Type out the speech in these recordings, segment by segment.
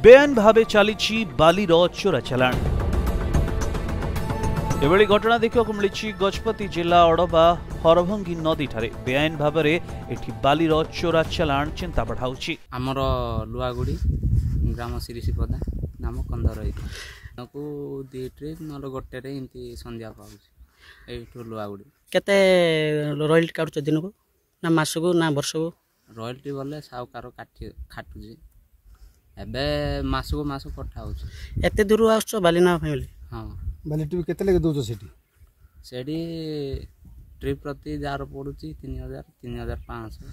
बेआईन भावे चली बालीर चोरा चालाण। एभली घटना देखा मिली गजपति जिला अड़बा हरभंगी नदी ठारे बेआईन भाव में बालीर चोरा चालाण चिंता बढ़ाऊँगी। आमर लुआगुड़ी ग्राम शिरीषपदा नाम कंदर को दी ट्रिप न गोटे संध्या पाऊँ लुआगुड़ी केते रॉयल्टी काटुछ दिन को ना मास को ना वर्ष को रॉयल्टी बोले साहूकार खाटुची एबे मास को मास कटा हो एते दूर आस बालीना फैमिली। हाँ बाली ट्रिप केते लगे दोछ सेठी सेठी ट्रिप प्रति जार पड़ुची 3000 3500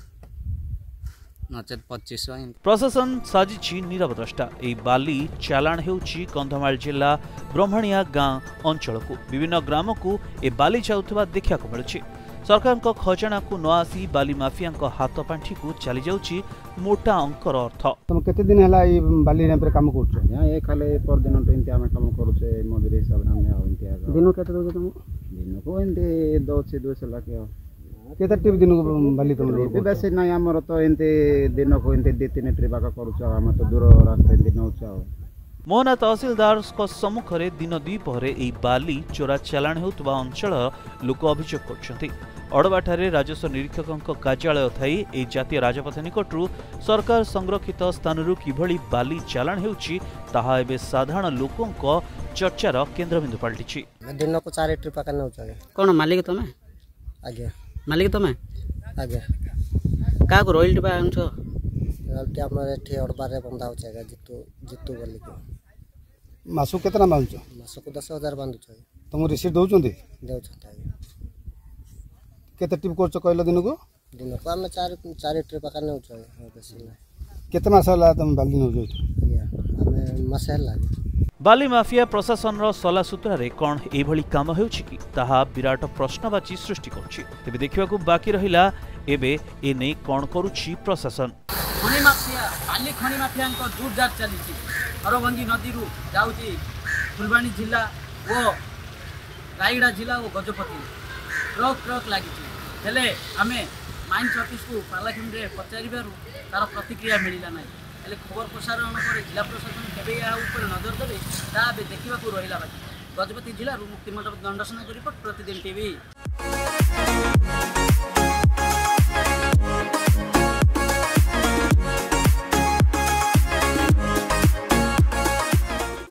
नचेत 2500। प्रशासन साजिछि नीरव द्रष्टा। एई बाली चालाण हेउछि कंधमाल जिला ब्रह्मणिया गाँ अंचल को विभिन्न ग्राम को ए बाली जाउथबा देखा मिलुछि। सरकार को खजाना को न आसी बाली माफिया हाथ पांठी को चली जाउछि मोटा अंकर अर्थ। तुम केते दिन हला ई बाली रे काम करछ ए खाले पर दिन तो इंते हम काम करूछे मजूरी हिसाब हम इंते दिन केते दो तुम दिन को इंते 200 लाख केते टिप दिन को बाली तुम दे बेसी नै हमर तो इंते दिन को इंते 2-3 ट्रिप का करूछ हम तो दूर रास्ता इंते नउछ। मोहना तहसीलदार सम्मुख में दिन द्विपहर यह बाली चोरा चालाण होता अंचल लोक अभियोग कर अड़बाठारे राजस्व निरीक्षक कार्यालय थाई ए जातीय राजपथ निकटू सरकार संरक्षित स्थानरू किभली बाली चालाण होउछि ताहा एबे साधारण लोकों चर्चार केन्द्रबिंदु पलटिछि। दिन को 4 ट्रिप का नउछ कोन मालिक तमे आगे मालिक तमे आगे का को रॉयल्टी बा अंछ रॉयल्टी हमर एठी अड़बारे बंदा हो जाएगा जितू बोली के मासु केतना बांधछ मासु को 10000 बांधछ तुम रिसीट दउचंदी देउछ केते टिप करछ कहलो दिन को हम 4 ट्रिप का नउछ बेसी ना केते मास हला तुम बाली नउछ हमें मासे लागे। बाली माफिया प्रशासन सला सूत्र कौन एभली काम हेउछि कि ताहा विराट प्रश्नवाची सृष्टि करुछि। तेबे देखिबाकू बाकी रहिला एबे ए नै कौन करुछि प्रशासन। खनि माफिया बाली खनि माफिया को जोरदार चली हरभंगी नदी रु जाउछि फुलबाणी जिला ओ रायगड़ा जिला और गजपति ट्रक लगी हेले आमे माइंस ऑफिस को पार्लाखंड रे पचारिबारु तार प्रतिक्रिया मिलिला नै हेले खबर प्रसारण पर जिला प्रशासन केबे या ऊपर नजर देबे ता बे देखिबा को रहिला बाकी गजपति जिला रु मुक्तिमंडप दंडसेना रिपोर्ट प्रतिदिन टीवी।